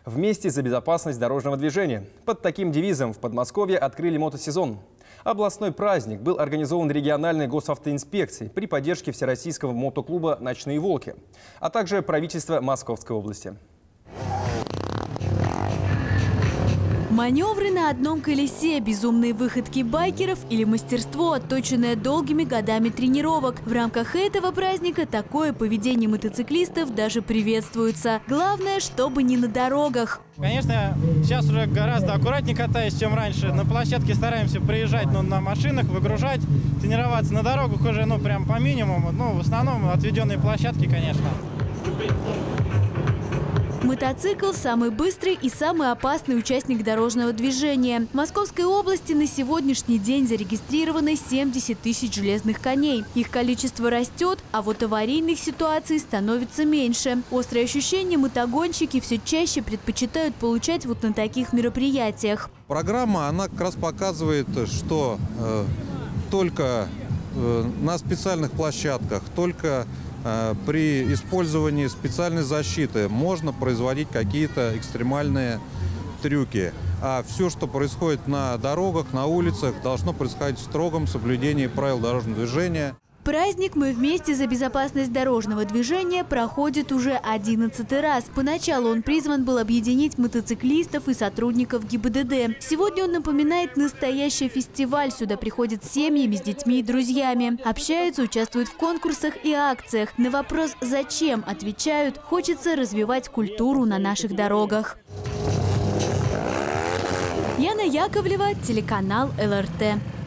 Вместе за безопасность дорожного движения. Под таким девизом в Подмосковье открыли мотосезон. Областной праздник был организован региональной госавтоинспекцией при поддержке Всероссийского мотоклуба «Ночные волки», а также правительства Московской области. Маневры на одном колесе, безумные выходки байкеров или мастерство, отточенное долгими годами тренировок. В рамках этого праздника такое поведение мотоциклистов даже приветствуется. Главное, чтобы не на дорогах. Конечно, сейчас уже гораздо аккуратнее катаюсь, чем раньше. На площадке стараемся приезжать на машинах, выгружать, тренироваться. На дорогах уже прям по минимуму. В основном отведенные площадки, конечно. Мотоцикл – самый быстрый и самый опасный участник дорожного движения. В Московской области на сегодняшний день зарегистрировано 70 тысяч железных коней. Их количество растет, а вот аварийных ситуаций становится меньше. Острые ощущения мотогонщики все чаще предпочитают получать вот на таких мероприятиях. Программа, она как раз показывает, что только на специальных площадках, только при использовании специальной защиты можно производить какие-то экстремальные трюки. А все, что происходит на дорогах, на улицах, должно происходить в строгом соблюдении правил дорожного движения. Праздник «Мы вместе за безопасность дорожного движения» проходит уже 11-й раз. Поначалу он призван был объединить мотоциклистов и сотрудников ГИБДД. Сегодня он напоминает настоящий фестиваль. Сюда приходят семьями, с детьми и друзьями. Общаются, участвуют в конкурсах и акциях. На вопрос «Зачем?» отвечают: хочется развивать культуру на наших дорогах. Яна Яковлева, телеканал ЛРТ.